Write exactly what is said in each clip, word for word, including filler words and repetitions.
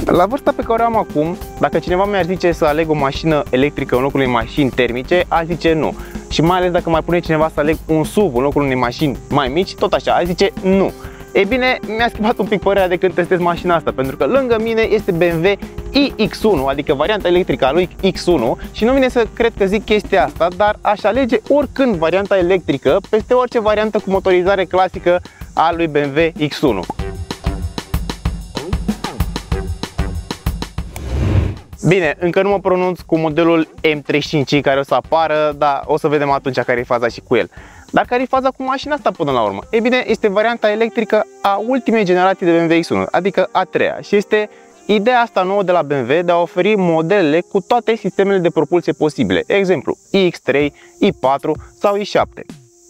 La vârsta pe care o am acum, dacă cineva mi-ar zice să aleg o mașină electrică în locul unei mașini termice, aș zice nu. Și mai ales dacă mai pune cineva să aleg un S U V în locul unei mașini mai mici, tot așa, aș zice nu. Ei bine, mi-a schimbat un pic părerea de când testez mașina asta, pentru că lângă mine este B M W i X unu, adică varianta electrică a lui X unu, și nu vine să cred că zic chestia asta, dar aș alege oricând varianta electrică peste orice variantă cu motorizare clasică a lui B M W X unu. Bine, încă nu mă pronunț cu modelul M treizeci și cinci care o să apară, dar o să vedem atunci care e faza și cu el. Dar care e faza cu mașina asta până la urmă? Ei bine, este varianta electrică a ultimei generații de B M W X unu, adică a treia, și este ideea asta nouă de la B M W de a oferi modelele cu toate sistemele de propulsie posibile, exemplu i X trei, i patru sau i șapte.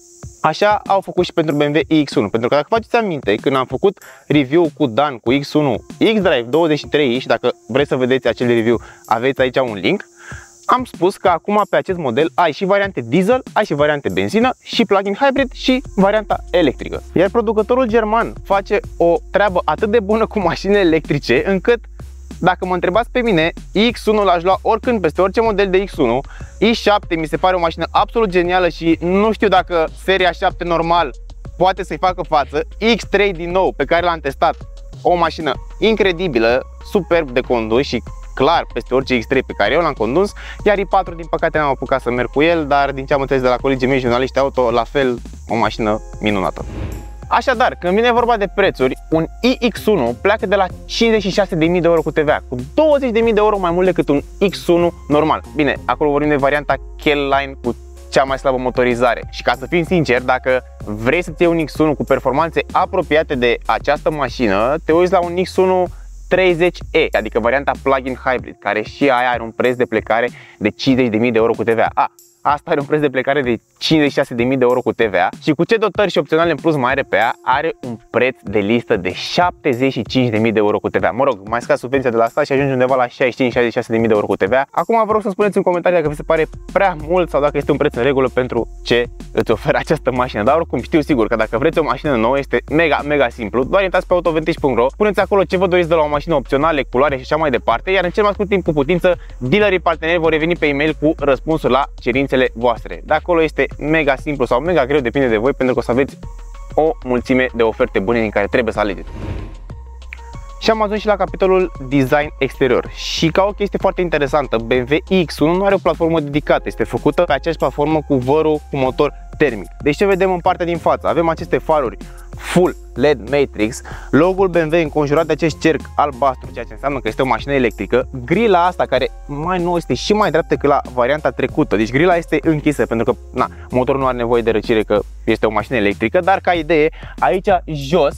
Așa au făcut și pentru B M W i X unu, pentru că dacă faceți aminte, când am făcut review cu Dan cu X unu xDrive douăzeci și trei i, și dacă vreți să vedeți acel review, aveți aici un link, am spus că acum pe acest model ai și variante diesel, ai și variante benzină, și plug-in hybrid și varianta electrică. Iar producătorul german face o treabă atât de bună cu mașinile electrice, încât dacă mă întrebați pe mine, X unu l-aș lua oricând peste orice model de X unu. i șapte mi se pare o mașină absolut genială și nu știu dacă seria șapte normal poate să-i facă față. X trei din nou, pe care l-am testat, o mașină incredibilă, superb de condus și clar peste orice X trei pe care eu l-am condus. Iar i patru, din păcate, n-am apucat să merg cu el, dar din ce am înțeles de la colegii mei jurnaliști auto, la fel, o mașină minunată. Așadar, când vine vorba de prețuri, un i X unu pleacă de la cincizeci și șase de mii de euro cu T V A, cu douăzeci de mii de euro mai mult decât un X unu normal. Bine, acolo vorbim de varianta K-Line cu cea mai slabă motorizare. Și ca să fim sinceri, dacă vrei să-ți iei un X unu cu performanțe apropiate de această mașină, te uiți la un X unu treizeci E, adică varianta plug-in hybrid, care și aia are un preț de plecare de cincizeci de mii de euro cu T V A. A, asta are un preț de plecare de cincizeci și șase de mii de euro cu T V A și cu ce dotări și opționale în plus mai are pe ea, are un preț de listă de șaptezeci și cinci de mii de euro cu T V A. Mă rog, mai scazi subvenția de la asta și ajungi undeva la șaizeci și cinci șaizeci și șase de mii de euro cu T V A. Acum vă rog să spuneți în comentarii dacă vi se pare prea mult sau dacă este un preț în regulă pentru ce îți oferă această mașină. Dar oricum știu sigur că dacă vreți o mașină nouă este mega, mega simplu. Doar intrați pe autovantage punct ro, puneți acolo ce vă doriți de la o mașină, opționale, culoare și așa mai departe, iar în cel mai scurt timp cu putință, dealerii parteneri vor reveni pe e-mail cu răspunsuri la cerințele voastre. De acolo este mega simplu sau mega greu, depinde de voi, pentru că o să aveți o mulțime de oferte bune din care trebuie să alegeți. Și am ajuns și la capitolul design exterior. Și ca o chestie foarte interesantă, B M W X unu nu are o platformă dedicată, este făcută pe aceeași platformă cu vărul cu motor termic. Deci ce vedem în partea din față? Avem aceste faruri full L E D Matrix, logo-ul B M W înconjurat de acest cerc albastru, ceea ce înseamnă că este o mașină electrică. Grila asta, care mai nou este și mai dreaptă că la varianta trecută, deci grila este închisă pentru că na, motorul nu are nevoie de răcire, că este o mașină electrică, dar ca idee, aici jos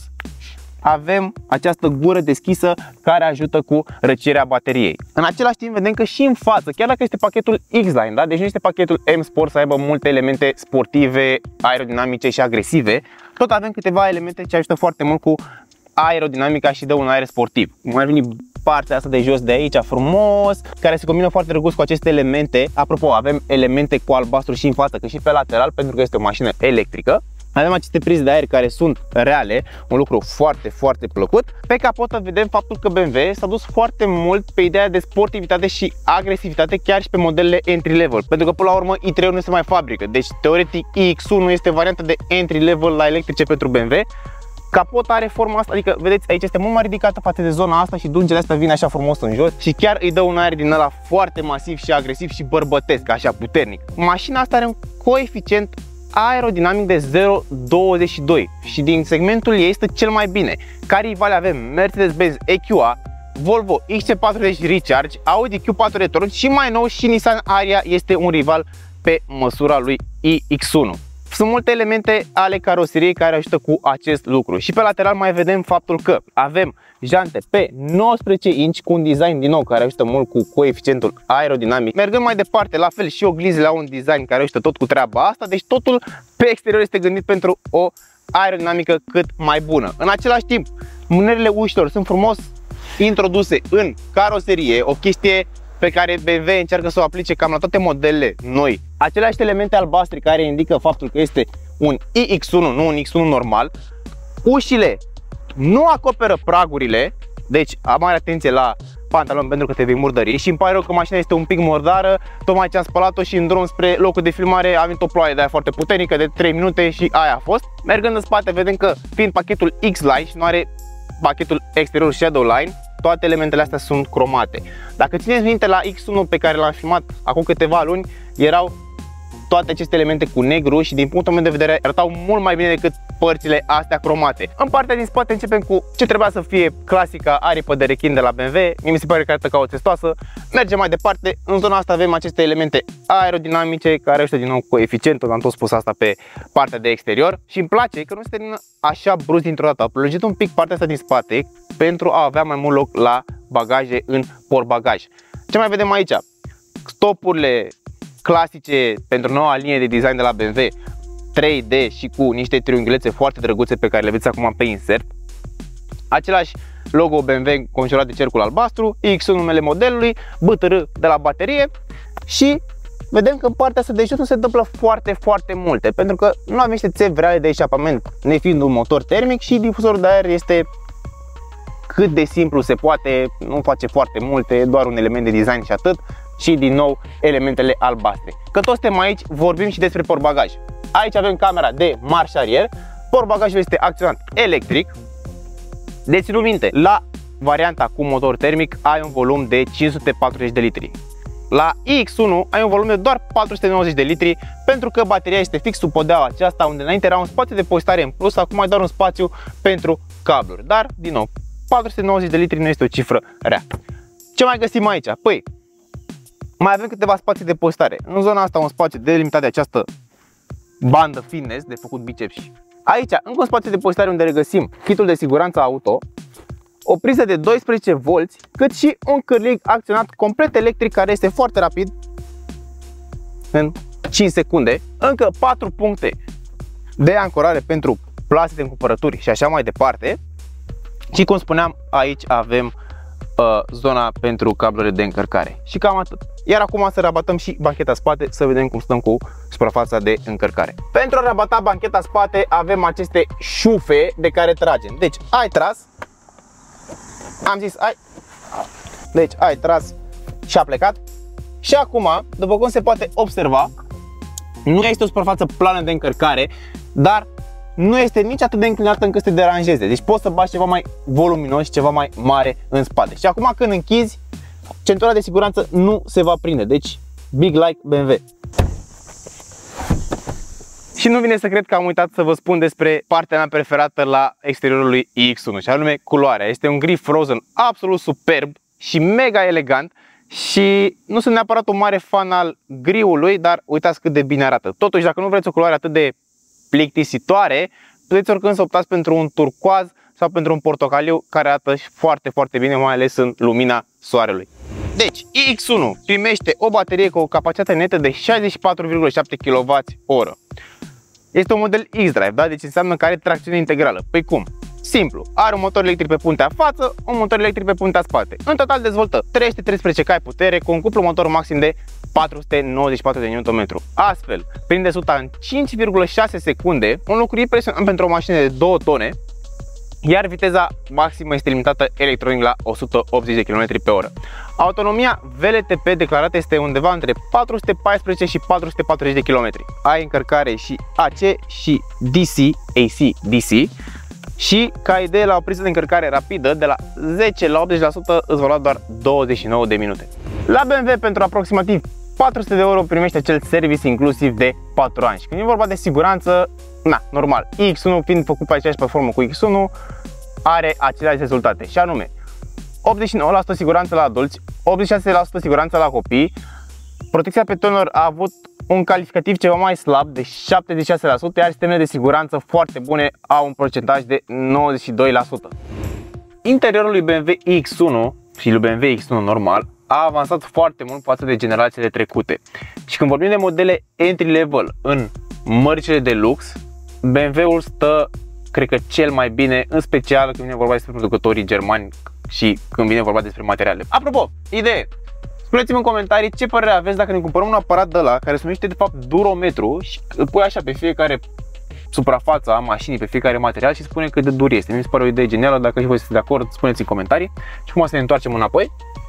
avem această gură deschisă care ajută cu răcirea bateriei. În același timp vedem că și în față, chiar dacă este pachetul X-Line, da? Deci nu este pachetul M Sport să aibă multe elemente sportive, aerodinamice și agresive, tot avem câteva elemente ce ajută foarte mult cu aerodinamica și dă un aer sportiv. Mai veni partea asta de jos de aici, frumos, care se combină foarte drăguț cu aceste elemente. Apropo, avem elemente cu albastru și în față, că și pe lateral, pentru că este o mașină electrică. Avem aceste prize de aer care sunt reale, un lucru foarte, foarte plăcut. Pe capotă vedem faptul că B M W s-a dus foarte mult pe ideea de sportivitate și agresivitate, chiar și pe modelele entry level, pentru că până la urmă i trei nu se mai fabrică. Deci teoretic X unu este varianta de entry level la electrice pentru B M W. Capota are forma asta, adică vedeți, aici este mult mai ridicată față de zona asta și dungele astea vine așa frumos în jos și chiar îi dă un aer din ăla foarte masiv și agresiv și bărbătesc, așa puternic. Mașina asta are un coeficient aerodinamic de zero virgulă douăzeci și doi și din segmentul ei este cel mai bine. Ca rivale avem Mercedes-Benz E Q A, Volvo X C patruzeci Recharge, Audi Q patru Return și mai nou și Nissan Ariya este un rival pe măsura lui i X unu. Sunt multe elemente ale caroseriei care ajută cu acest lucru. Și pe lateral mai vedem faptul că avem jante pe nouăsprezece inci cu un design din nou care ajută mult cu coeficientul aerodinamic. Mergând mai departe, la fel și oglizile au un design care ajută tot cu treaba asta. Deci totul pe exterior este gândit pentru o aerodinamică cât mai bună. În același timp, mânerele ușilor sunt frumos introduse în caroserie, o chestie pe care B M W încearcă să o aplice cam la toate modelele noi. Aceleași elemente albastre care indică faptul că este un i X unu, nu un X unu normal. Ușile nu acoperă pragurile, deci am mare atenție la pantalon pentru că te vei murdări. Și îmi pare rău că mașina este un pic murdară, tocmai ce am spălat-o și în drum spre locul de filmare a venit o ploaie de aia foarte puternică de trei minute și aia a fost. Mergând în spate vedem că fiind pachetul X-Line și nu are pachetul exterior Shadowline, toate elementele astea sunt cromate. Dacă țineți minte la X unu pe care l-am filmat acum câteva luni, erau toate aceste elemente cu negru și din punctul meu de vedere arătau mult mai bine decât părțile astea cromate. În partea din spate începem cu ce trebuia să fie clasica aripă de rechin de la B M W. Mie mi se pare că arată ca o testoasă. Mergem mai departe. În zona asta avem aceste elemente aerodinamice care ăștia din nou coeficientul, am tot spus asta pe partea de exterior și îmi place că nu se termină așa brusc dintr-o dată. Am prelungit un pic partea asta din spate pentru a avea mai mult loc la bagaje în portbagaj. Ce mai vedem aici? Stopurile clasice pentru noua linie de design de la B M W, trei D și cu niște triunghiulețe foarte drăguțe pe care le vedeți acum pe insert. Același logo B M W conjurat de cercul albastru, X unu numele modelului, B T R de la baterie și vedem că în partea asta de jos nu se întâmplă foarte, foarte multe, pentru că nu avem niște țevi reale de eșapament, nefiind un motor termic și difuzorul de aer este cât de simplu se poate, nu face foarte multe, doar un element de design și atât. Și din nou elementele albastre. Că toți suntem aici, vorbim și despre portbagaj. Aici avem camera de marș arier. Portbagajul este acționat electric. De ținut minte, la varianta cu motor termic ai un volum de cinci sute patruzeci de litri. La X unu ai un volum de doar patru sute nouăzeci de litri, pentru că bateria este fix sub podeaua aceasta, unde înainte era un spațiu de depozitare în plus, acum ai doar un spațiu pentru cabluri. Dar, din nou, patru sute nouăzeci de litri nu este o cifră rea. Ce mai găsim aici? Păi, mai avem câteva spații de depozitare. În zona asta un spațiu delimitat de această bandă fitness de făcut biceps. Aici încă un spațiu de depozitare unde regăsim kitul de siguranță auto, o priză de doisprezece volți, cât și un cârlig acționat complet electric care este foarte rapid în cinci secunde. Încă patru puncte de ancorare pentru plase de încumpărături și așa mai departe. Și cum spuneam, aici avem uh, zona pentru cablurile de încărcare. Și cam atât. Iar acum să rabatăm și bancheta spate să vedem cum stăm cu suprafața de încărcare. Pentru a rabata bancheta spate avem aceste șufe de care tragem. Deci ai tras, am zis ai, deci ai tras și a plecat. Și acum, după cum se poate observa, nu este o suprafață plană de încărcare, dar nu este nici atât de înclinată încât să te deranjeze. Deci poți să bagi ceva mai voluminos și ceva mai mare în spate. Și acum când închizi, centura de siguranță nu se va prinde. Deci big like B M W. Și nu vine să cred că am uitat să vă spun despre partea mea preferată la exteriorul lui X unu, și anume culoarea. Este un gri frozen absolut superb și mega elegant. Și nu sunt neapărat un mare fan al griului, dar uitați cât de bine arată. Totuși, dacă nu vreți o culoare atât de plictisitoare, puteți oricând să optați pentru un turcoaz sau pentru un portocaliu care arată foarte, foarte bine, mai ales în lumina soarelui. Deci, X unu primește o baterie cu o capacitate netă de șaizeci și patru virgulă șapte kilowați oră. Este un model X-Drive, da? Deci înseamnă că are tracțiune integrală. Păi cum? Simplu, are un motor electric pe puntea față, un motor electric pe puntea spate. În total dezvoltă trei sute treisprezece cai putere cu un cuplu motor maxim de patru sute nouăzeci și patru de newton-metri. Astfel, prinde suta în cinci virgulă șase secunde, un lucru impresionant pentru o mașină de două tone, iar viteza maximă este limitată electronic la o sută optzeci de kilometri pe oră. Autonomia V L T P declarată este undeva între patru sute paisprezece și patru sute patruzeci de kilometri. Ai încărcare și A C și D C, A C D C. Și ca idee, la o priză de încărcare rapidă de la zece la optzeci la sută îți va lua doar douăzeci și nouă de minute. La B M W, pentru aproximativ patru sute de euro primește acel service inclusiv de patru ani. Și când e vorba de siguranță, na, normal, X unu fiind făcut pe aceeași platformă cu X unu, are aceleași rezultate, și anume optzeci și nouă la sută siguranță la adulți, optzeci și șase la sută siguranță la copii. Protecția petonilor a avut un calificativ ceva mai slab de șaptezeci și șase la sută, iar sistemele de siguranță foarte bune au un procentaj de nouăzeci și doi la sută. Interiorul lui B M W X unu și lui B M W X unu normal a avansat foarte mult față de generațiile trecute. Și când vorbim de modele entry level în mărcile de lux, B M W-ul stă, cred că, cel mai bine, în special când vine vorba despre producătorii germani și când vine vorba despre materiale. Apropo, idee! Spuneți-mi în comentarii ce părere aveți dacă ne cumpărăm un aparat de ăla care se numește de fapt durometru și îl pui așa pe fiecare suprafață a mașinii, pe fiecare material și spune cât de dur este. Mi se pare o idee genială, dacă și voi sunteți de acord, spuneți în comentarii. Și cum să ne întoarcem înapoi.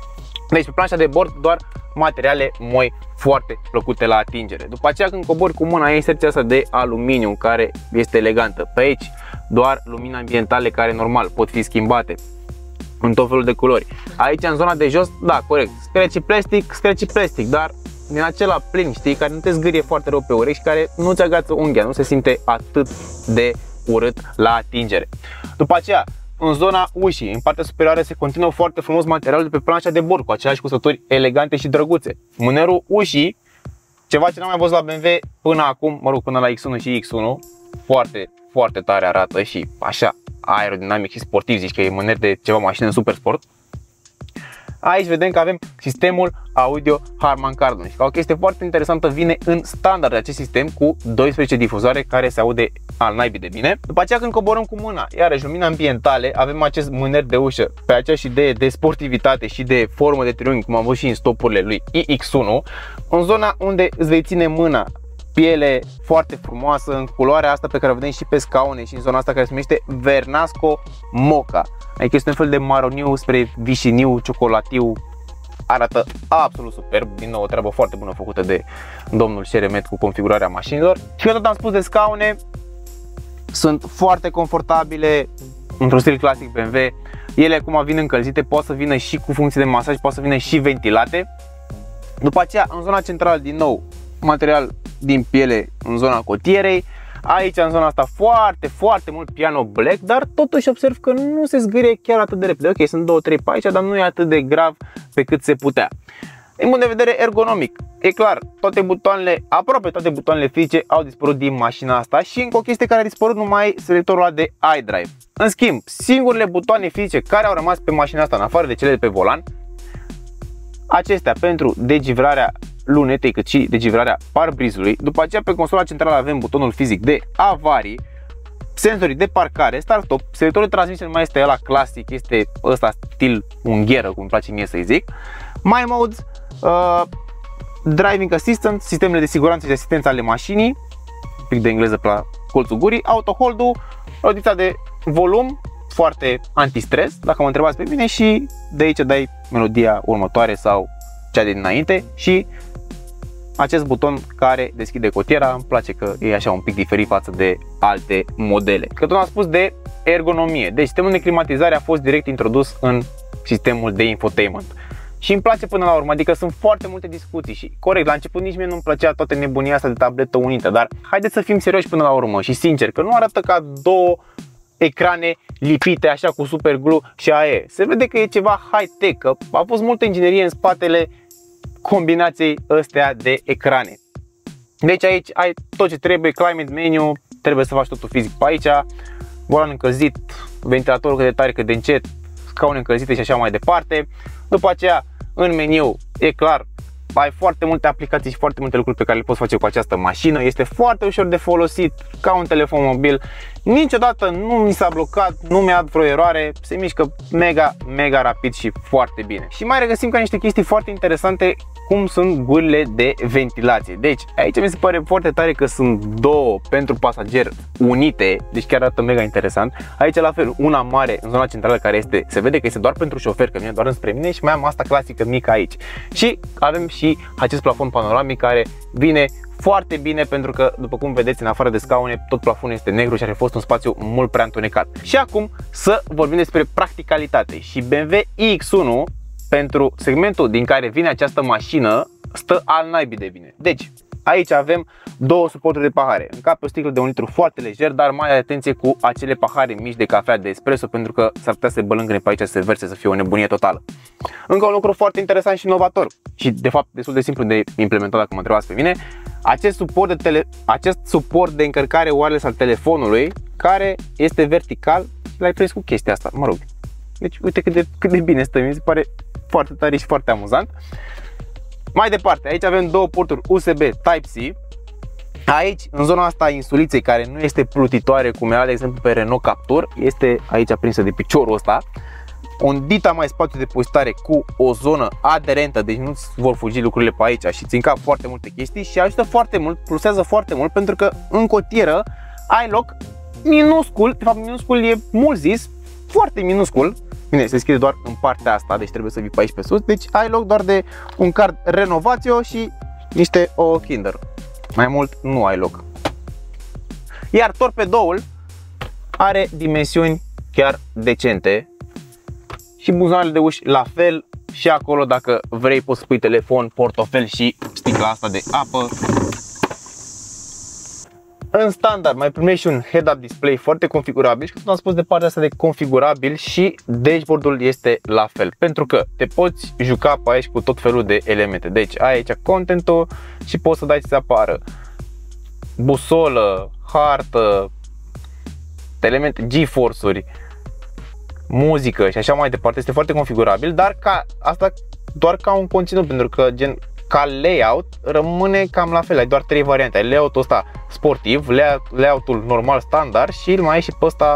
Deci pe planșa de bord doar materiale moi foarte plăcute la atingere. După aceea când cobori cu mâna ai inserția asta de aluminiu care este elegantă. Pe aici doar lumini ambientale care normal pot fi schimbate în tot felul de culori. Aici în zona de jos, da, corect, scratchy plastic, scratchy plastic, dar din acela plin, știi, care nu te zgârie foarte rău pe urechi și care nu-ți agață unghia, nu se simte atât de urât la atingere. După aceea, în zona ușii, în partea superioară, se continuă foarte frumos materialul de pe planșa de bord, cu aceleași cusături elegante și drăguțe. Mânerul ușii, ceva ce n-am mai văzut la B M W până acum, mă rog, până la X unu și X unu, foarte, foarte tare arată și așa aerodinamic și sportiv, zici că e mâner de ceva mașină în super sport. Aici vedem că avem sistemul audio Harman Kardon și ca o chestie foarte interesantă vine în standard acest sistem cu doisprezece difuzoare care se aude al naibii de bine. După aceea când coborăm cu mâna, iarăși lumina ambientale, avem acest mâner de ușă pe aceeași idee de sportivitate și de formă de triunghi, cum am văzut și în stopurile lui I X unu, în zona unde îți vei ține mâna, piele foarte frumoasă în culoarea asta pe care o vedem și pe scaune și în zona asta care se numește Vernasco Mocha. Adică este un fel de maroniu spre vișiniu, ciocolatiu. Arată absolut superb. Din nou o treabă foarte bună făcută de domnul Șeremet cu configurarea mașinilor. Și că tot am spus de scaune, sunt foarte confortabile, într-un stil clasic B M W. Ele cum vin încălzite, pot să vină și cu funcție de masaj, pot să vină și ventilate. După aceea, în zona centrală, din nou, material din piele în zona cotierei. Aici în zona asta foarte, foarte mult piano black, dar totuși observ că nu se zgârie chiar atât de repede. Ok, sunt două trei pe aici, dar nu e atât de grav pe cât se putea. Din punct de vedere ergonomic, e clar, toate butoanele, aproape toate butoanele fizice au dispărut din mașina asta și încă o chestie care a dispărut numai selectorul ăla de iDrive. În schimb, singurele butoane fizice care au rămas pe mașina asta, în afară de cele de pe volan, acestea pentru degivrarea lunetei cât și degivrarea parbrizului. După aceea pe consola centrală avem butonul fizic de avarii, senzorii de parcare, start-stop, selectorul de transmisie nu mai este ăla clasic, este ăsta stil ungheră, cum îmi place mie să-i zic. My Modes, uh, Driving Assistant, sistemele de siguranță și de asistență ale mașinii, un pic de engleză pe la colțul gurii, auto hold-ul, rotița de volum, foarte antistres, dacă mă întrebați pe mine, și de aici dai melodia următoare sau cea de dinainte și acest buton care deschide cotiera. Îmi place că e așa un pic diferit față de alte modele. Că tot am spus de ergonomie, deci sistemul de climatizare a fost direct introdus în sistemul de infotainment și îmi place până la urmă, adică sunt foarte multe discuții și corect, la început nici mie nu-mi plăcea toată nebunia asta de tabletă unită, dar haideți să fim serioși până la urmă și sincer, că nu arată ca două ecrane lipite așa cu super glue și aia e. Se vede că e ceva high-tech, că a fost multă inginerie în spatele combinației astea de ecrane. Deci aici ai tot ce trebuie, climate menu, trebuie să faci totul fizic pe aici, volan încălzit, ventilatorul cât de tare cât de încet, scaune încălzite și așa mai departe. După aceea în meniu e clar, ai foarte multe aplicații și foarte multe lucruri pe care le poți face cu această mașină. Este foarte ușor de folosit, ca un telefon mobil. Niciodată nu mi s-a blocat, nu mi-a dat vreo eroare. Se mișcă mega, mega rapid și foarte bine. Și mai regăsim ca niște chestii foarte interesante, cum sunt gurile de ventilație. Deci aici mi se pare foarte tare că sunt două pentru pasager unite, deci chiar arată mega interesant. Aici la fel, una mare în zona centrală care este, se vede că este doar pentru șofer, că vine doar înspre mine, și mai am asta clasică mică aici. Și avem și acest plafon panoramic care vine foarte bine, pentru că, după cum vedeți, în afară de scaune, tot plafonul este negru și are fost un spațiu mult prea întunecat. Și acum să vorbim despre practicalitate. Și B M W I X unu, pentru segmentul din care vine această mașină, stă al naibii de bine. Deci, aici avem două suporturi de pahare. Încape o sticlă de un litru foarte lejer, dar mai atenție cu acele pahare mici de cafea de espresso, pentru că s-ar putea să se bălângâne pe aici, să se verse, să fie o nebunie totală. Încă un lucru foarte interesant și inovator și de fapt destul de simplu de implementat, dacă mă întrebați pe mine, acest suport de, tele, acest suport de încărcare wireless al telefonului, care este vertical și l-ai prins cu chestia asta, mă rog. Deci uite cât de, cât de bine stă, mi se pare foarte tare și foarte amuzant. Mai departe, aici avem două porturi U S B Type-C. Aici, în zona asta a insuliței, care nu este plutitoare cum era de exemplu pe Renault Captur, este aici aprinsă de piciorul ăsta. Un dita mai spațiu de depozitare cu o zonă aderentă, deci nu-ți vor fugi lucrurile pe aici și ți încap foarte multe chestii și ajută foarte mult, plusează foarte mult, pentru că în cotieră ai loc minuscul, de fapt minuscul e mult zis, foarte minuscul, Bine, se deschide doar în partea asta, deci trebuie să vii pe aici pe sus. Deci ai loc doar de un card renovațio și niște ouă Kinder. Mai mult nu ai loc. Iar torpedoul are dimensiuni chiar decente și buzunarele de uși la fel. Și acolo, dacă vrei, poți să pui telefon, portofel și sticla asta de apă. În standard mai primești și un head-up display foarte configurabil și, cum am spus, de partea asta de configurabil și dashboard-ul este la fel, pentru că te poți juca pe aici cu tot felul de elemente. Deci ai aici content-ul și poți să dai să apară busolă, hartă, elemente, GeForce-uri, muzică și așa mai departe. Este foarte configurabil, dar ca asta doar ca un conținut, pentru că gen ca layout rămâne cam la fel. Ai doar trei variante. Ai layout-ul ăsta sportiv, layout-ul normal standard și îl mai ai și pe ăsta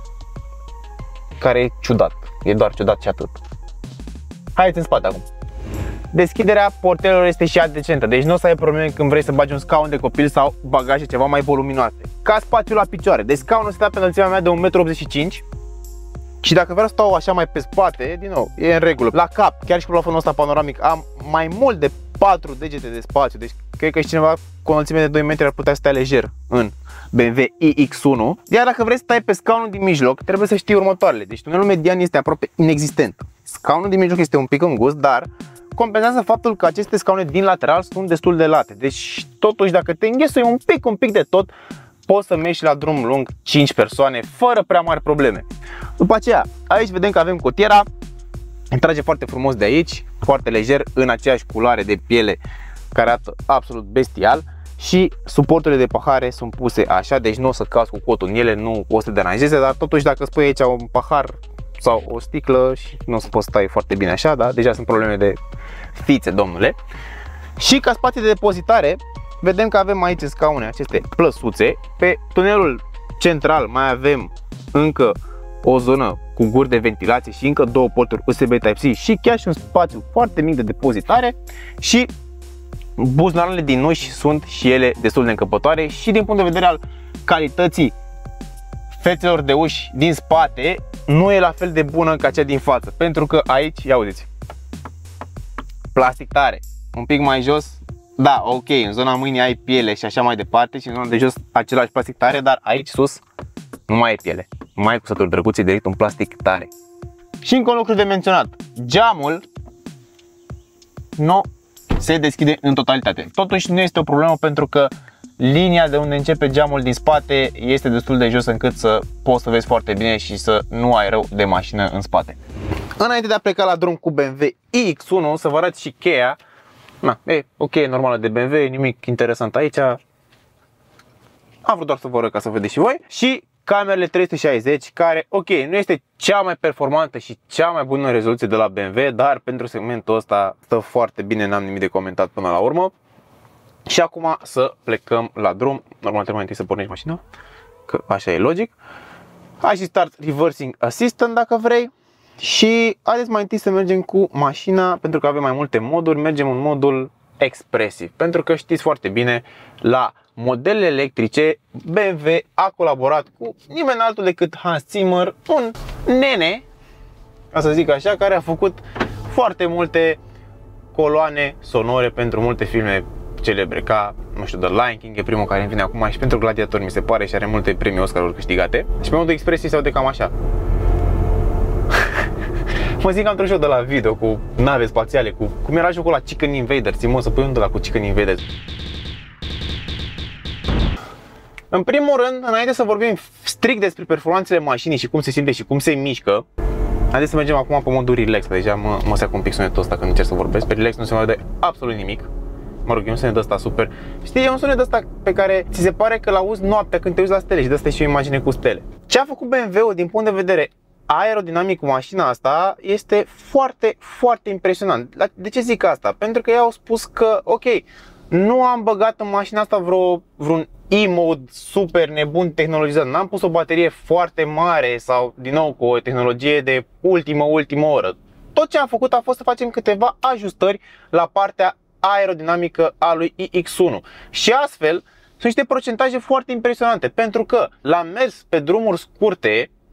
care e ciudat. E doar ciudat și atât. Haideți în spate acum. Deschiderea portelor este și ea decentă, deci nu o să ai probleme când vrei să bagi un scaun de copil sau bagaje ceva mai voluminoase. Ca spațiu la picioare, deci scaunul se dă pe înălțimea mea de un metru optzeci și cinci și dacă vreau să stau așa mai pe spate, din nou, e în regulă. La cap, chiar și cu plafonul ăsta panoramic, am mai mult de patru degete de spațiu, deci cred că și cineva cu o înălțime de doi metri ar putea stea lejer în B M W i X unu. Iar dacă vrei să stai pe scaunul din mijloc, trebuie să știi următoarele. Deci tunelul median este aproape inexistent. Scaunul din mijloc este un pic îngust, dar compensează faptul că aceste scaune din lateral sunt destul de late. Deci totuși, dacă te înghesui un pic, un pic de tot, poți să mergi la drum lung cinci persoane fără prea mari probleme. După aceea, aici vedem că avem cotiera. Îmi trage foarte frumos de aici, foarte lejer, în aceeași culoare de piele care arată absolut bestial. Și suporturile de pahare sunt puse așa, deci nu o să cazi cu cotul în ele, nu o să te deranjeze, dar totuși dacă spui aici un pahar sau o sticlă și nu o să poți stai foarte bine așa, da? Deja sunt probleme de fițe, domnule. Și ca spații de depozitare, vedem că avem aici în scaune aceste plăsuțe. Pe tunelul central mai avem încă o zonă cu guri de ventilație și încă două porturi U S B Type-C și chiar și un spațiu foarte mic de depozitare. Și buzunarele din uși sunt și ele destul de încăpătoare și din punct de vedere al calității fețelor de uși din spate nu e la fel de bună ca cea din față, pentru că aici, ia uziți, plastic tare, un pic mai jos, da, ok, în zona mâinii ai piele și așa mai departe și în zona de jos același plastic tare, dar aici sus nu mai e piele, nu mai e cusături drăguțe, e direct un plastic tare. Și încă un lucru de menționat, geamul nu se deschide în totalitate. Totuși nu este o problemă, pentru că linia de unde începe geamul din spate este destul de jos încât să poți să vezi foarte bine și să nu ai rău de mașină în spate. Înainte de a pleca la drum cu B M W i X unu, să vă arăt și cheia. Na, e o cheie normală de B M W, nimic interesant aici. Am vrut doar să vă arăt ca să vedeți și voi. Și camerele trei sute șaizeci, care, ok, nu este cea mai performantă și cea mai bună rezoluție de la B M W, dar pentru segmentul ăsta stă foarte bine, n-am nimic de comentat până la urmă. Și acum să plecăm la drum. Normal trebuie mai întâi să pornești mașina, că așa e logic. Hai și Start Reversing Assistant dacă vrei. Și haideți mai întâi să mergem cu mașina, pentru că avem mai multe moduri. Mergem în modul expresiv, pentru că știți foarte bine, la modelele electrice B M W a colaborat cu nimeni altul decât Hans Zimmer, un nene, ca să zic așa, care a făcut foarte multe coloane sonore pentru multe filme celebre, ca, nu știu, The Lion King e primul care îmi vine acum, și pentru Gladiator mi se pare, și are multe premii Oscar-uri câștigate. Și pe modul expresie se aude cam așa. Mă zic că am trăit de la video cu nave spațiale, cu cum era jocul la Chicken Invaders. Ți-mă să pui unde la cu Chicken Invaders. În primul rând, înainte să vorbim strict despre performanțele mașinii și cum se simte și cum se mișcă, haideți să mergem acum pe modul relax. Deja mă, mă seacă un pic sunetul ăsta când încerc să vorbesc. Pe relax nu se mai aude absolut nimic. Mă rog, e un sunet ăsta super. Știi, e un sunet ăsta pe care ți se pare că l-auzi noaptea când te uiți la stele, și de asta e și o imagine cu stele. Ce a făcut B M W-ul din punct de vedere aerodinamic cu mașina asta este foarte, foarte impresionant. De ce zic asta? Pentru că ei au spus că, ok, nu am băgat în mașina asta vreo, vreun e-mode super nebun tehnologizat. N-am pus o baterie foarte mare sau, din nou, cu o tehnologie de ultimă, ultimă oră. Tot ce am făcut a fost să facem câteva ajustări la partea aerodinamică a lui i X unu. Și astfel sunt niște procentaje foarte impresionante, pentru că l-am mers pe drumuri scurte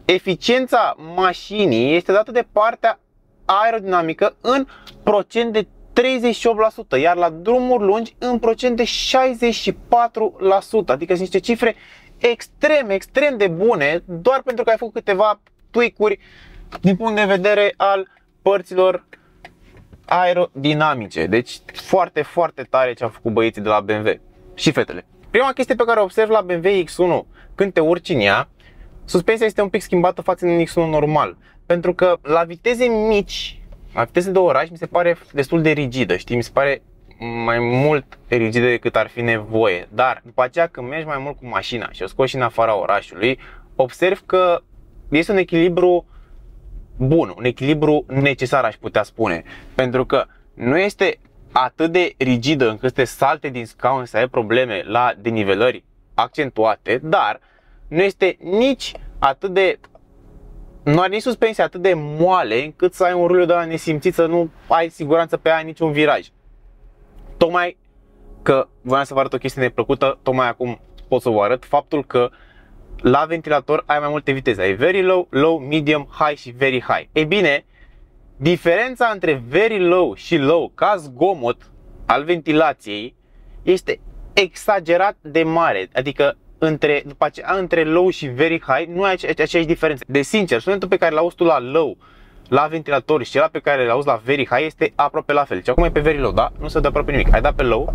eficiența mașinii este dată de partea aerodinamică în procent de treizeci și opt la sută, iar la drumuri lungi în procent de șaizeci și patru la sută. Adică sunt niște cifre extrem, extrem de bune, doar pentru că ai făcut câteva tweak-uri din punct de vedere al părților aerodinamice. Deci foarte, foarte tare ce au făcut băieții de la B M W și fetele. Prima chestie pe care o observ la B M W X unu când te urci în ea, suspensia este un pic schimbată față de X unu normal. Pentru că la viteze mici, la viteze de oraș, mi se pare destul de rigidă, știi? Mi se pare mai mult rigidă decât ar fi nevoie. Dar după aceea când mergi mai mult cu mașina și o scoți în afara orașului, observ că este un echilibru bun, un echilibru necesar, aș putea spune. Pentru că nu este atât de rigidă încât să te salte din scaun, să ai probleme la denivelări accentuate, dar nu este nici atât de... nu are nici suspensia atât de moale încât să ai un ruliu de la nesimțit, să nu ai siguranță pe aia niciun viraj. Tocmai că voiam să vă arăt o chestie neplăcută, tocmai acum pot să vă arăt faptul că la ventilator ai mai multe viteze. Ai very low, low, medium, high și very high. Ei bine, diferența între very low și low ca zgomot al ventilației este exagerat de mare. Adică între, după aceea, între low și very high nu ai aceeași diferență. De sincer, sunetul pe care l-auzi tu la low la ventilator și cel pe care l-auzi la very high este aproape la fel. Deci acum e pe very low, da? Nu se dă aproape nimic. Ai dat pe low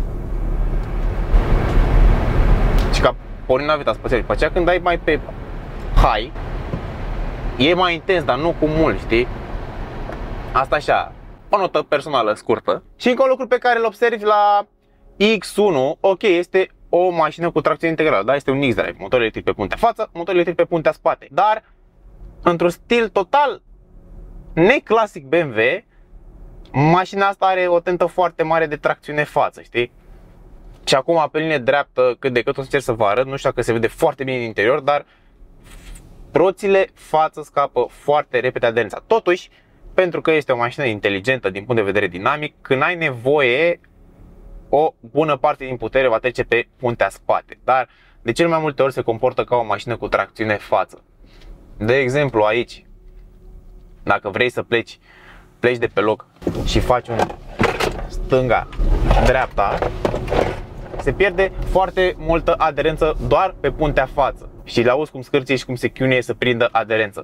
și ca porni naveta spațială. După aceea când dai mai pe high e mai intens, dar nu cu mult, știi? Asta așa, o notă personală scurtă. Și încă un lucru pe care îl observi la X unu, ok, este o mașină cu tracție integrală, da? Este un X-Drive, motor electric pe puntea față, motor electric pe puntea spate. Dar, într-un stil total neclasic B M W, mașina asta are o tentă foarte mare de tracțiune față, știi? Și acum pe linie dreaptă, cât de cât o să încerc să vă arăt, nu știu dacă se vede foarte bine din interior, dar roțile față scapă foarte repede aderența. Totuși, pentru că este o mașină inteligentă din punct de vedere dinamic, când ai nevoie, o bună parte din putere va trece pe puntea spate. Dar de cel mai multe ori se comportă ca o mașină cu tracțiune față. De exemplu aici, dacă vrei să pleci, pleci de pe loc și faci un stânga-dreapta, se pierde foarte multă aderență doar pe puntea față. Și le auzi cum scârție și cum se chiunie să prindă aderență.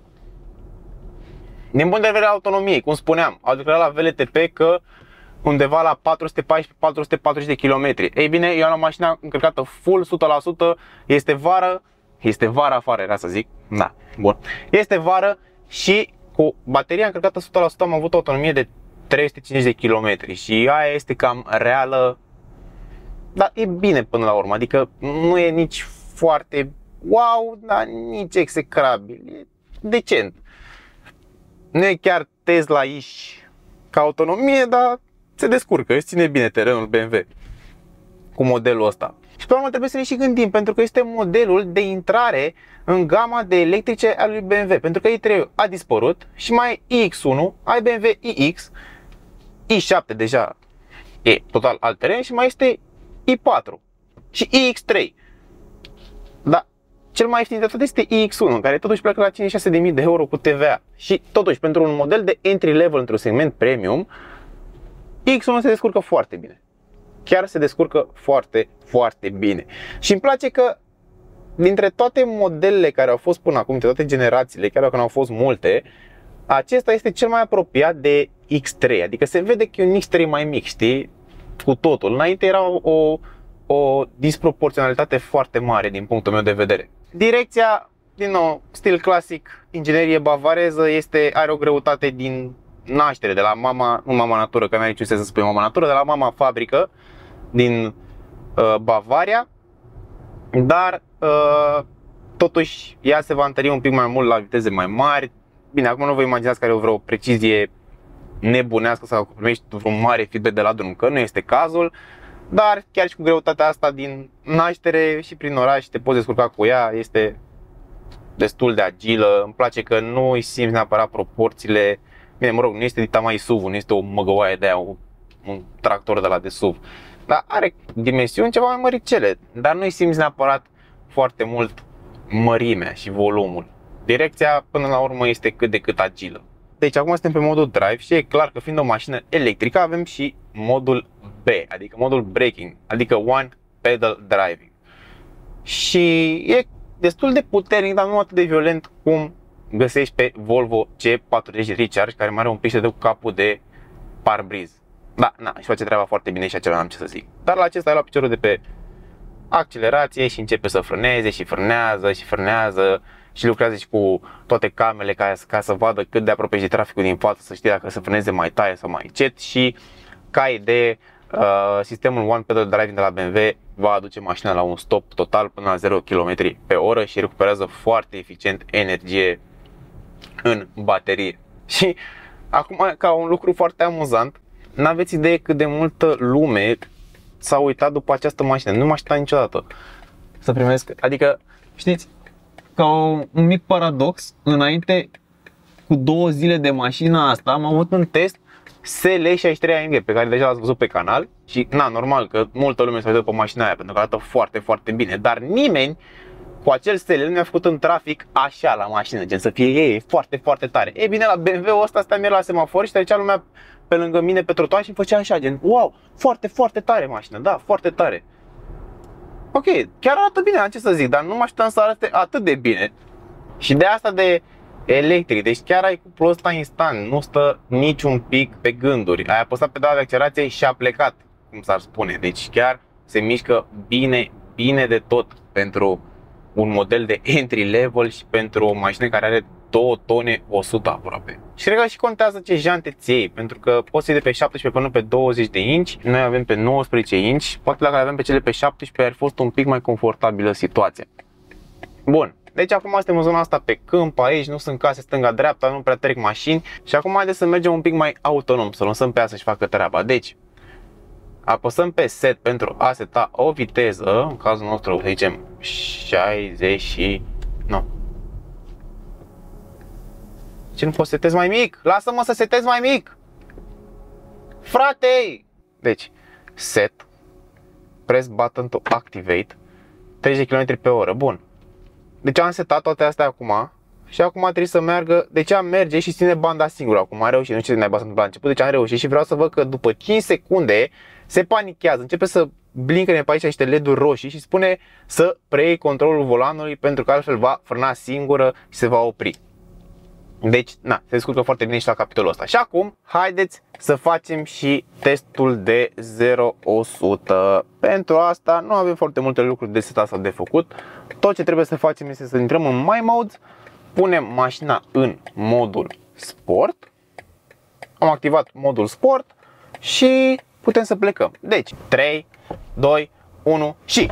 Din punct de vedere al autonomiei, cum spuneam, au declarat la V L T P că undeva la patru sute paisprezece patru sute patruzeci de kilometri. Ei bine, eu am o mașină încărcată full, o sută la sută, este vară, este vară afară, era să zic, da, bun. Este vară și cu bateria încărcată o sută la sută am avut o autonomie de trei sute cincizeci de kilometri și aia este cam reală, dar e bine până la urmă, adică nu e nici foarte wow, dar nici execrabil, e decent. Nu e chiar Tesla-ish ca autonomie, dar se descurcă, își ține bine terenul B M W cu modelul ăsta. Și pe urmă trebuie să ne și gândim, pentru că este modelul de intrare în gama de electrice al lui B M W. Pentru că i trei a dispărut și mai e X unu, ai B M W iX, i șapte deja e total alt teren și mai este i patru și iX trei. Dar cel mai ieftin de tot este iX unu, care totuși pleacă la cincizeci și șase de mii de euro cu T V A. Și totuși, pentru un model de entry level într-un segment premium, X unu se descurcă foarte bine. Chiar se descurcă foarte, foarte bine. Și îmi place că dintre toate modelele care au fost până acum, dintre toate generațiile, chiar dacă nu au fost multe, acesta este cel mai apropiat de X trei. Adică se vede că e un X trei mai mic, știi? Cu totul. Înainte era o, o disproporționalitate foarte mare din punctul meu de vedere. Direcția, din nou, stil clasic, inginerie bavareză, este, are o greutate din naștere, de la mama, nu mama natură, că n-ai niciun sens să spui mama natură, de la mama fabrică din uh, Bavaria, dar uh, totuși ea se va întări un pic mai mult la viteze mai mari. Bine, acum nu vă imaginați că are vreo precizie nebunească sau că primești un mare feedback de la drum, că nu este cazul, dar chiar și cu greutatea asta din naștere și prin oraș te poți descurca cu ea, este destul de agilă. Îmi place că nu îi simți neapărat proporțiile. Bine, mă rog, nu este dita mai S U V, nu este o măgăoaie de aia, un tractor de la de S U V, dar are dimensiuni ceva mai măricele, dar nu îi simți neapărat foarte mult mărimea și volumul. direcția până la urmă este cât de cât agilă. Deci acum suntem pe modul drive și e clar că fiind o mașină electrică avem și modul B, adică modul braking, adică one pedal driving. Și e destul de puternic, dar nu atât de violent cum găsești pe Volvo C patruzeci Recharge, care mai are un pic de cu capul de parbriz. Da, na, și face treaba foarte bine și acela n-am ce să zic. Dar la acesta ai luat piciorul de pe accelerație și începe să frâneze și frânează și frânează și lucrează și cu toate camerele ca, ca să vadă cât de aproape e traficul din față, să știe dacă să frâneze mai tare sau mai încet. Și ca idee, uh, sistemul One Pedal Driving de la B M W va aduce mașina la un stop total până la zero kilometri pe oră și recuperează foarte eficient energie în baterie. Și acum, ca un lucru foarte amuzant, n-aveți idee cât de multă lume s-a uitat după această mașină. Nu m-a așteptat niciodată să primesc, adică, știți, ca un mic paradox, înainte cu două zile de mașina asta am avut un test S L șaizeci și trei A M G pe care deja l-ați văzut pe canal și na, normal că multă lume s-a uitat după mașina aia pentru că arată foarte, foarte bine, dar nimeni cu acel S L nu mi-a făcut în trafic așa la mașină, gen să fie ei foarte, foarte tare. E bine, la B M W-ul ăsta stăteam la semafor și trecea lumea pe lângă mine pe trotuar și îmi făcea așa, gen wow, foarte, foarte tare mașină, da, foarte tare. Ok, chiar arată bine, am ce să zic, dar nu mă așteptam să arate atât de bine. Și de asta de electric, deci chiar ai cuplul ăsta instant, nu stă niciun pic pe gânduri. Ai apăsat pedala de accelerație și a plecat, cum s-ar spune. Deci chiar se mișcă bine, bine de tot pentru un model de entry level și pentru o mașină care are două tone o sută aproape. Și cred că și contează ce jante ți iei, pentru că poți să iei de pe șaptesprezece până pe douăzeci de inch. Noi avem pe nouăsprezece inch, poate dacă le avem pe cele pe șaptesprezece ar fi fost un pic mai confortabilă situația. Bun, deci acum suntem în zona asta pe câmp, aici nu sunt case stânga-dreapta, nu prea trec mașini. Și acum haideți să mergem un pic mai autonom, să lăsăm pe ea să-și facă treaba. Deci, apăsăm pe set pentru a seta o viteză, în cazul nostru să zicem șaizeci și... nu. Ce nu poți să setez mai mic? Lasă-mă să setez mai mic! Frate! Deci, set, press button to activate, treizeci de kilometri pe oră, bun. Deci am setat toate astea acum și acum trebuie să meargă, deci am merge și ține banda singură acum, am reușit, nu știu ce naiba s-a întâmplat la început, deci am reușit și vreau să văd că după cinci secunde se panichează, începe să blinkă pe aici niște L E D-uri roșii și spune să preiei controlul volanului pentru că altfel va frâna singură și se va opri. Deci, na, se descurcă foarte bine și la capitolul ăsta. Și acum, haideți să facem și testul de zero la o sută. Pentru asta nu avem foarte multe lucruri de setat sau de făcut. Tot ce trebuie să facem este să intrăm în My Modes, punem mașina în modul Sport. Am activat modul Sport și putem să plecăm. Deci, trei, doi, unu și...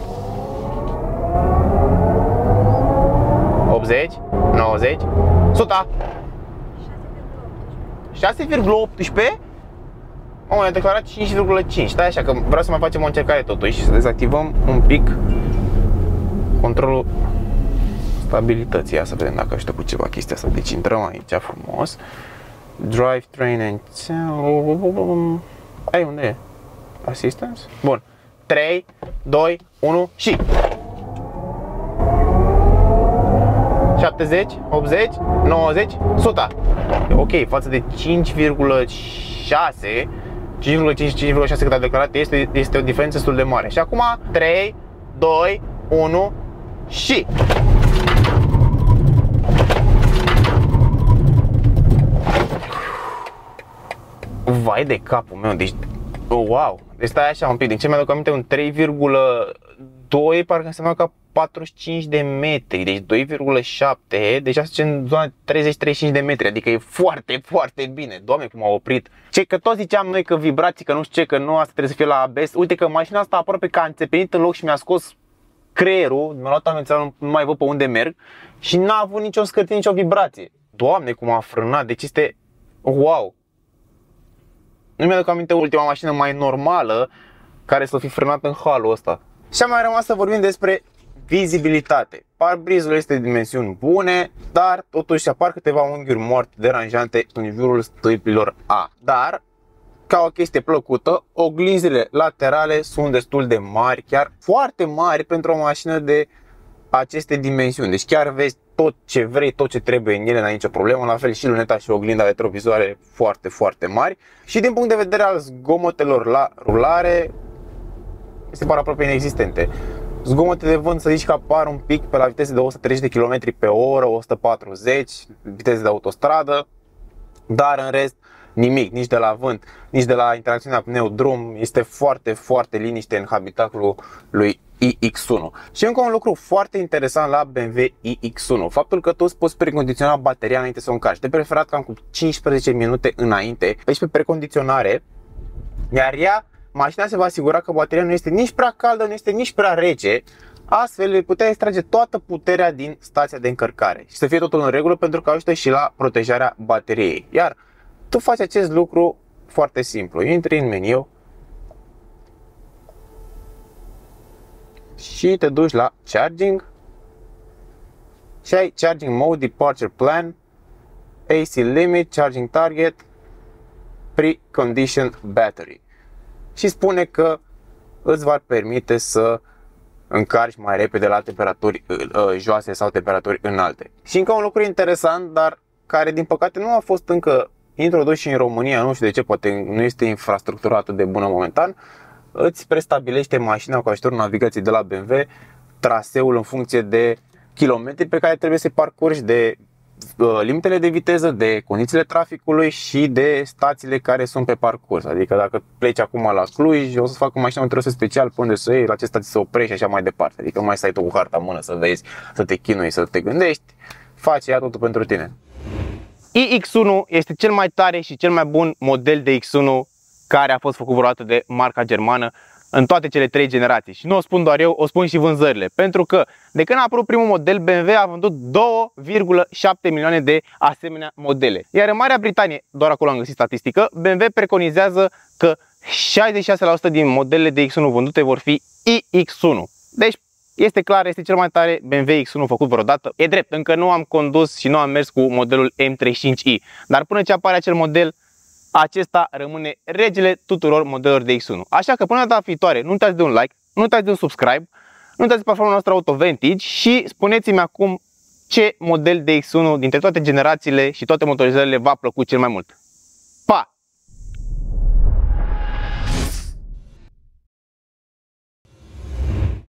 optzeci, nouăzeci, o sută. șase virgulă optsprezece? Oh, mi-a declarat cinci virgulă cinci. Stai așa că vreau să mai facem o încercare totuși și să dezactivăm un pic controlul stabilității. Ia să vedem dacă ajută cu ceva chestia asta. Deci intrăm aici frumos. Drive, train and... Ai, unde e? Assistance? Bun. trei, doi, unu și... șaptezeci, optzeci, nouăzeci, o sută. Ok, față de cinci virgulă șase, cinci virgulă cinci, cinci virgulă șase cât a declarat, este, este o diferență destul de mare. Și acum trei, doi, unu și... Vai de capul meu, deci... Wow! Deci stai așa un pic, din ce mi-aduc aminte, un trei virgulă doi parcă înseamnă ca patruzeci și cinci de metri, deci doi virgulă șapte, deja se în zona treizeci treizeci și cinci de metri, adică e foarte, foarte bine. Doamne, cum a oprit. Ce că tot ziceam noi că vibrații, că nu știu ce, că nu asta trebuie să fie la A B S. Uite că mașina asta aproape că a înțepenit în loc și mi-a scos creierul, mi-a luat amenințarea, nu mai văd pe unde merg și n-a avut nicio scârtie, nicio vibrație. Doamne, cum a frânat, deci este wow. Nu mi-aduc aminte ultima mașină mai normală care să fi frânat în halul ăsta. Și am mai rămas să vorbim despre vizibilitate. Parbrizul este de dimensiuni bune, dar totuși apar câteva unghiuri moarte deranjante în jurul stâlpilor A. Dar, ca o chestie plăcută, oglinzile laterale sunt destul de mari, chiar foarte mari pentru o mașină de aceste dimensiuni. Deci chiar vezi tot ce vrei, tot ce trebuie în ele, n-ai nicio problemă. La fel și luneta și oglinda retrovizoare foarte, foarte mari. Și din punct de vedere al zgomotelor la rulare, se par aproape inexistente. Zgomote de vânt, să zici că apar un pic pe la viteze de o sută treizeci de kilometri pe oră, o sută patruzeci, viteze de autostradă, dar în rest nimic, nici de la vânt, nici de la interacțiunea pneu-drum. Este foarte, foarte liniște în habitaculul lui i X unu. Și încă un lucru foarte interesant la B M W i X unu, faptul că tu îți poți precondiționa bateria înainte să o încarci. De preferat cam cu cincisprezece minute înainte, aici pe precondiționare, iar ea, mașina se va asigura că bateria nu este nici prea caldă, nu este nici prea rece. Astfel îi putea extrage toată puterea din stația de încărcare și să fie totul în regulă, pentru că ajută și la protejarea bateriei. Iar tu faci acest lucru foarte simplu. Intri în meniu și te duci la Charging și ai Charging Mode, Departure Plan, A C Limit, Charging Target, Preconditioned Battery. Și spune că îți va permite să încarci mai repede la temperaturi joase sau temperaturi înalte. Și încă un lucru interesant, dar care din păcate nu a fost încă introdus și în România, nu știu de ce, poate nu este infrastructura atât de bună momentan, îți prestabilește mașina cu ajutorul navigației de la B M W traseul în funcție de kilometri pe care trebuie să parcurgi, de uh, limitele de viteză, de condițiile traficului și de stațiile care sunt pe parcurs. Adică dacă pleci acum la Cluj, o să fac o mașină un traseu special pe unde să iei, la ce stații să oprești și așa mai departe. Adică nu mai stai tu cu harta în mână să vezi, să te chinui, să te gândești, face ea totul pentru tine. i X unu este cel mai tare și cel mai bun model de X unu care a fost făcut vreodată de marca germană în toate cele trei generații. Și nu o spun doar eu, o spun și vânzările. Pentru că de când a apărut primul model, B M W a vândut două virgulă șapte milioane de asemenea modele. Iar în Marea Britanie, doar acolo am găsit statistică, B M W preconizează că șaizeci și șase la sută din modelele de X unu vândute vor fi i X unu. Deci este clar, este cel mai tare B M W X unu făcut vreodată. E drept, încă nu am condus și nu am mers cu modelul M treizeci și cinci i, dar până ce apare acel model, acesta rămâne regele tuturor modelelor de X unu. Așa că până data viitoare, nu uitați de un like, nu uitați de un subscribe, nu uitați de platforma noastră Auto Vantage și spuneți-mi acum ce model de X unu dintre toate generațiile și toate motorizările v-a plăcut cel mai mult.